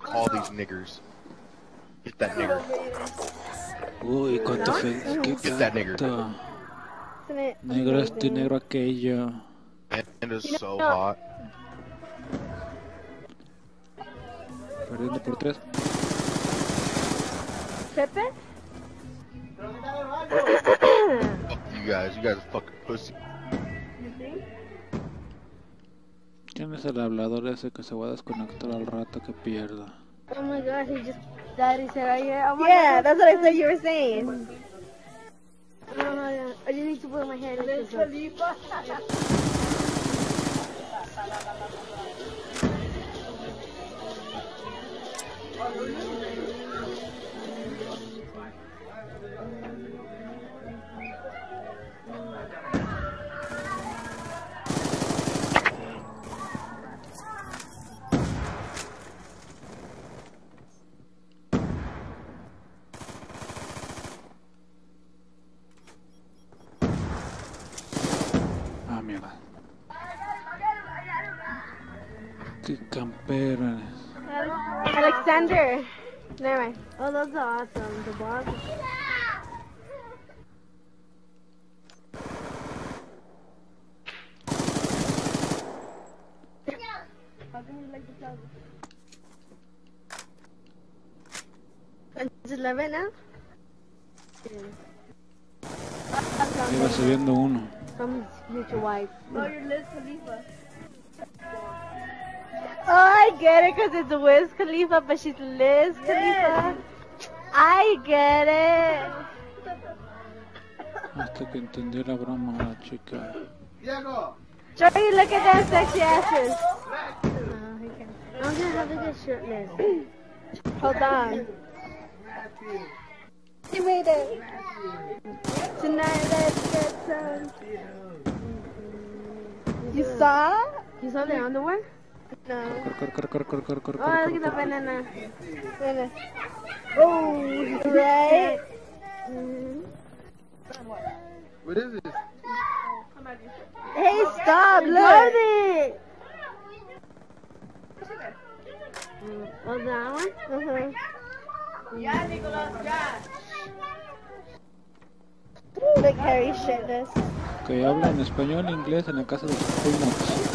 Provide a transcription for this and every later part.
call these niggers. Get that nigger. Uy, cuánto fe. Get that nigger. Negro este, negro aquello. And it's so hot. Perdiendo por 3. Pepe? Fuck you guys are fucking pussy. ¿Quién es el hablador ese que se va a desconectar al rato que pierda? Oh my gosh, Daddy said right here. Oh my Yeah, God. that's what I thought you were saying. I just need to put my hand in this one. Ah, mierda. Qué campera. Alexander. Never mind. Oh, those are awesome. The boss. How can you like the clouds? It's 11 now? Iba subiendo uno. Some future wife. Oh, you're Liz Khalifa. Oh, I get it because it's Wiz Khalifa, but she's Liz Khalifa. I get it. Hasta que entendió la broma la chica. Joey, look at that sexy asses. I'm gonna have to get shirtless. Hold on. You made it. Tonight, let's get some. You saw? You saw the underwear? No. Oh, look at the banana. Banana. Oh, right? What is this? Hey, stop! Look Look! it. Oh, that one? Look, Harry shitless. Que habla en español e inglés en la casa de sus primos.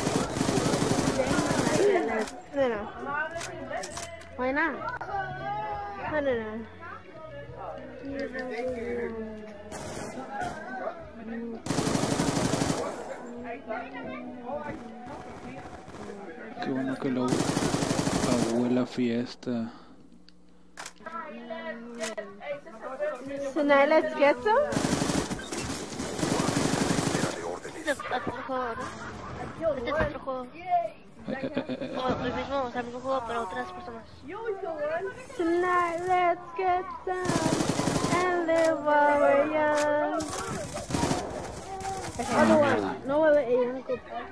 No. Why not? No. Qué bueno que la abuela fiesta. Tonight, let's get some? Este es otro juego, ¿no? Este es otro juego. O el mismo, o sea, el mismo juego, pero otras personas. Tonight, let's get some and live while we're young. No va a haber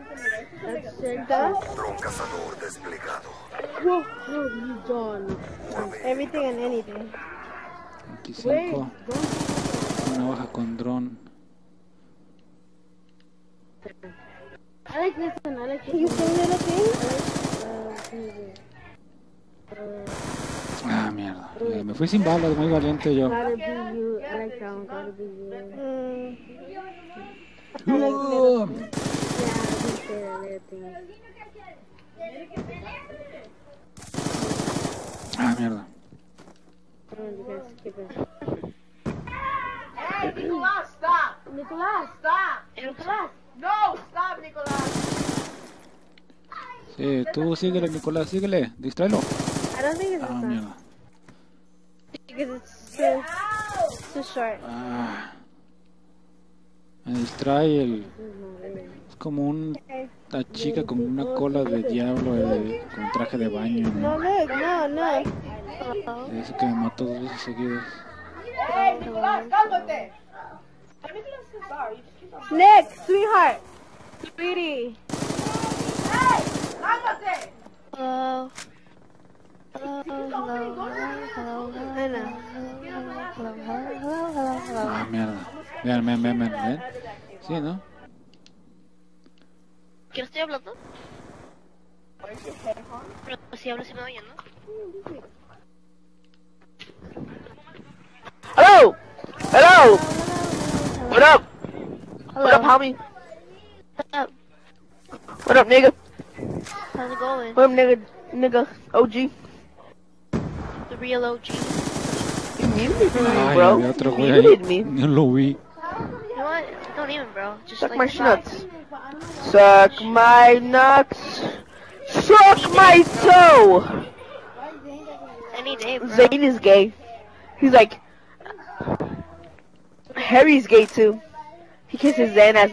Dron cazador desplegado. What have you done? Everything and anything. 25. Una baja con dron. I like this one. I like this You one. sing little thing? Ah, mierda. Me fui sin balas, muy valiente yo. Gotta be you. I like that one. Gotta be you. I like little. Yeah, I think they're little things. Ah, mierda. You guys skip it. Hey, Nicolas, stop! Nicolas! Stop! Nicolas! No, stop, Nicolas! Sí, tú síguele, Nicolás, síguele. Distráelo. I don't think it's Ah, this one. mierda. Because it's too short. Ah. Me distrae el... Es como una chica con una cola de diablo con traje de baño, No, ¿no? look, no. Dice que me mató 2 veces seguidas. Hey, Nicolas, cálmate! Nicolas is sorry. You just keep on... Nick, sweetheart. Sweetie. Hey, cálmate! Hello. Ah, mierda. Vean. Sí, ¿no? ¿Qué estoy hablando? Pero si hablo se me oye, ¿no? Hello! Hello! What up? Hello. What up, homie? What's up? What up, nigga? How's it going? What up, nigga? OG? The real OG. You muted me, Ay, bro. había otro You güey ahí. muted me. No lo vi. You know what? Don't even, bro. Just Suck like my the vibe. schnuts. Suck my nuts. Suck my toe. Any day, bro. Zane is gay. He's like, Harry's gay too. He kisses Zane as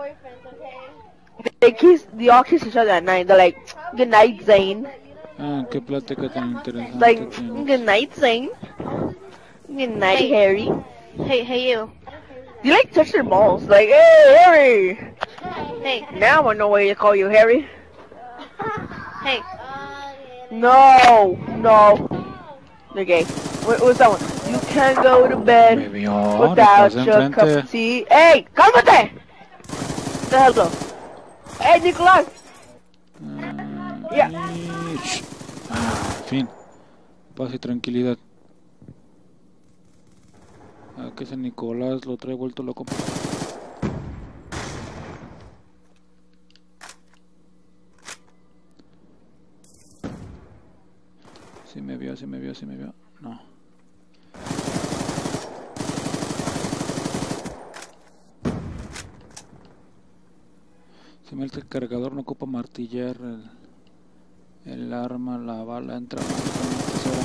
they all kiss each other at night. They're like, good night, Zane. Ah, qué plática tan interesante Like, tienes. good night, Zane. Good night, Hey. Harry. Hey, you. You like touch their balls. Like, hey, Harry. Hey, Now I know why you call you Harry. hey. No. They're gay. What's that one? You can't go to Me bed vio, without estás your cup enfrente. of tea. Hey, cálmate! What the hell, though? Hey, Nicolás! Yeah. En fin, paz y tranquilidad. Ah, que ese Nicolás lo trae vuelto loco. Sí me vio. No. Se me hace que el cargador no ocupa martillar el arma, la bala entra más con la tesora.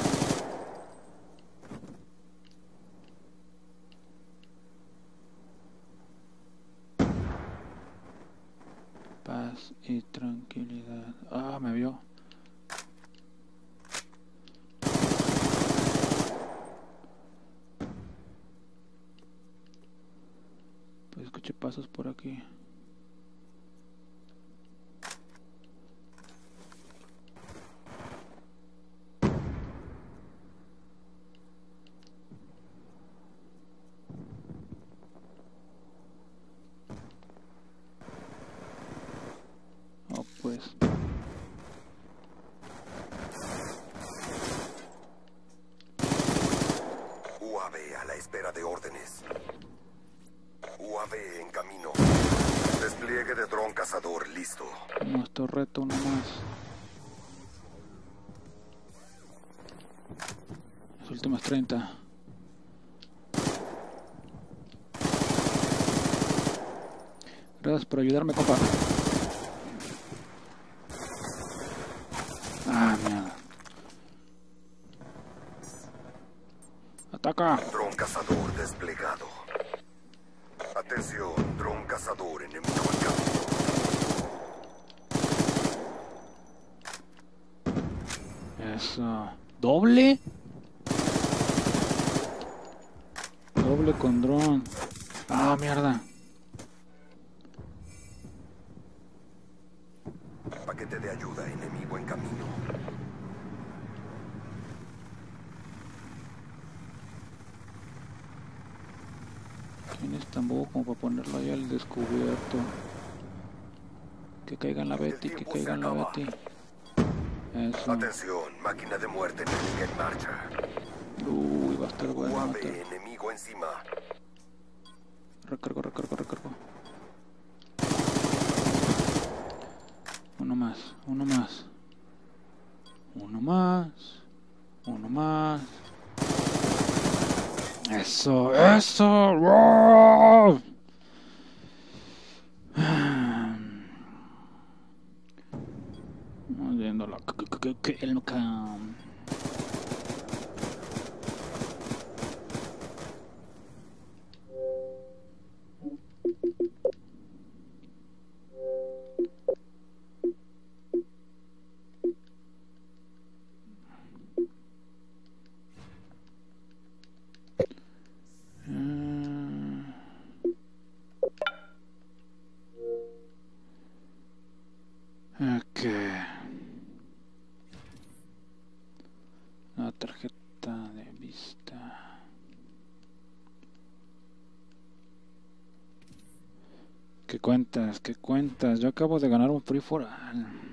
Paz y tranquilidad. Ah, me vio. Pues escuché pasos por aquí. Oh, pues. UAV a la espera de órdenes. UAV en camino. Despliegue de dron cazador listo. Nuestro reto, uno más. Las últimas 30. Gracias por ayudarme, compa. Ah, mierda. Ataca. Dron cazador desplegado. Atención, dron cazador enemigo en camino. Eso. ¿Doble? Doble con dron. Ah, mierda. Paquete de ayuda enemigo en camino. ¿Quién es tan bobo como para ponerlo ahí al descubierto? Que caiga en la Betty, que caiga en la Betty. Eso. Atención, máquina de muerte enemiga en marcha. Uy, va a estar bueno UAV matar. enemigo encima. Recargo. Uno más. Eso. ¡Wow! Vamos viendo la el cam. Ok. La tarjeta de vista. ¿Qué cuentas? Yo acabo de ganar un free for all.